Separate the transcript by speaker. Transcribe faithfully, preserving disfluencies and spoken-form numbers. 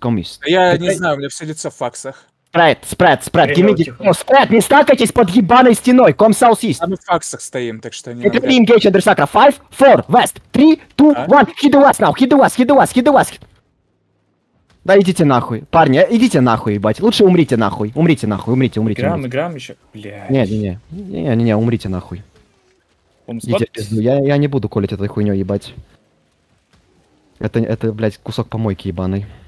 Speaker 1: комист.
Speaker 2: Я не знаю, у меня все лицо в факсах.
Speaker 1: Спред, спред, спред,
Speaker 3: Перевел
Speaker 1: give me
Speaker 3: тихо.
Speaker 1: the... Спред, не стакайтесь под ебаной стеной, ком southeast.
Speaker 2: А мы в факсах стоим, так что не
Speaker 1: Get
Speaker 2: надо.
Speaker 1: ready, engage under sacra. Five, four, west, three, two,
Speaker 2: А?
Speaker 1: one. Hit the west now, hit the west, hit the west, hit the west. Да идите нахуй, парни, идите нахуй, ебать. Лучше умрите нахуй, умрите нахуй, умрите, умрите.
Speaker 3: Играем,
Speaker 1: умрите.
Speaker 3: играем еще. Блядь.
Speaker 1: Не-не-не, не-не-не, умрите нахуй.
Speaker 3: Он
Speaker 1: Идите в
Speaker 3: спот?
Speaker 1: пизду, я, я не буду колить этой хуйней, ебать. Это, это, блядь, кусок помойки ебаный.